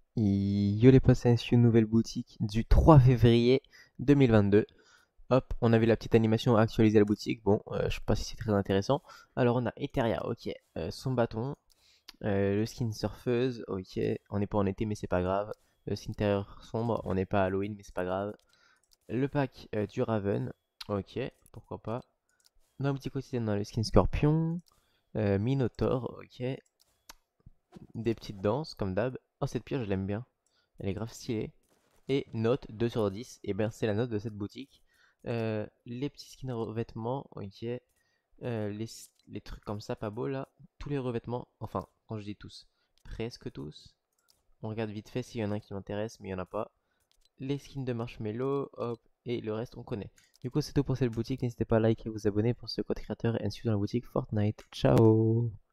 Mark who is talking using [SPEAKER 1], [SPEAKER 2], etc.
[SPEAKER 1] Yo les potes, c'est une nouvelle boutique du 3 février 2022. Hop, on a vu la petite animation actualiser la boutique. Bon, je sais pas si c'est très intéressant. Alors on a Eteria, ok. Son bâton, le skin surfeuse, ok. On n'est pas en été mais c'est pas grave. Le skin intérieur sombre, on n'est pas à Halloween mais c'est pas grave. Le pack du Raven, ok, pourquoi pas. Dans la boutique quotidienne, on a le skin scorpion, Minotaur, ok. Des petites danses comme d'hab. Oh, cette pioche, je l'aime bien. Elle est grave stylée. Et note 2 sur 10. Et bien, c'est la note de cette boutique. Les petits skins revêtements, ok. Les trucs comme ça, pas beau là. Tous les revêtements, enfin, quand je dis tous, presque tous. On regarde vite fait s'il y en a un qui m'intéresse, mais il n'y en a pas. Les skins de marshmallow, hop, et le reste on connaît. Du coup, c'est tout pour cette boutique. N'hésitez pas à liker et vous abonner pour ce code créateur et ainsi dans la boutique Fortnite. Ciao!